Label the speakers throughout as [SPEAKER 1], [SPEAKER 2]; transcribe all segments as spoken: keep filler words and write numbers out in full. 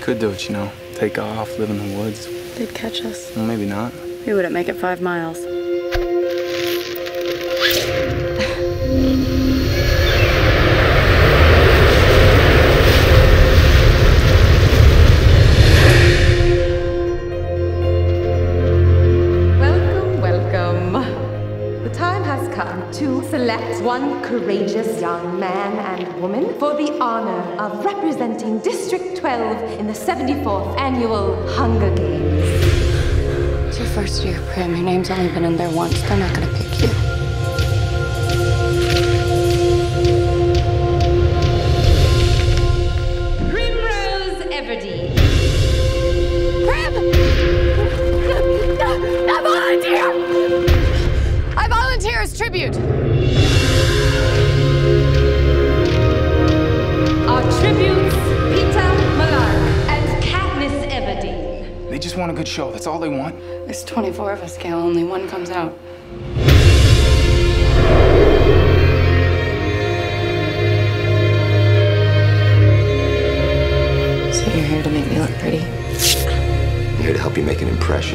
[SPEAKER 1] could do it, you know. Take off, live in the woods.
[SPEAKER 2] They'd catch us.
[SPEAKER 1] Well, maybe not.
[SPEAKER 2] We wouldn't make it five miles.
[SPEAKER 3] To select one courageous young man and woman for the honor of representing District twelve in the seventy-fourth Annual Hunger Games.
[SPEAKER 2] It's your first year, Prim. Your name's only been in there once. They're not gonna pick you.
[SPEAKER 3] Primrose Everdeen.
[SPEAKER 2] Prim! I volunteer! I volunteer as tribute!
[SPEAKER 3] Our tributes, Peter Malark and Katniss Everdeen.
[SPEAKER 1] They just want a good show. That's all they want.
[SPEAKER 2] There's twenty-four of us, Gail. Only one comes out. So you're here to make me look pretty?
[SPEAKER 4] I'm here to help you make an impression.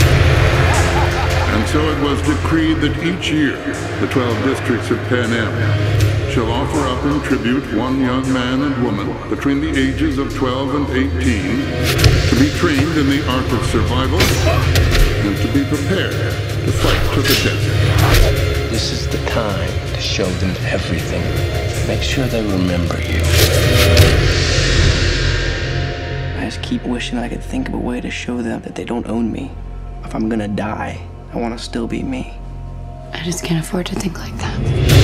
[SPEAKER 5] And so it was decreed that each year, the twelve districts of Pan Am shall offer up in tribute one young man and woman between the ages of twelve and eighteen to be trained in the art of survival and to be prepared to fight to the death.
[SPEAKER 4] This is the time to show them everything. Make sure they remember you.
[SPEAKER 6] I just keep wishing that I could think of a way to show them that they don't own me. If I'm gonna die, I want to still be me.
[SPEAKER 2] I just can't afford to think like that.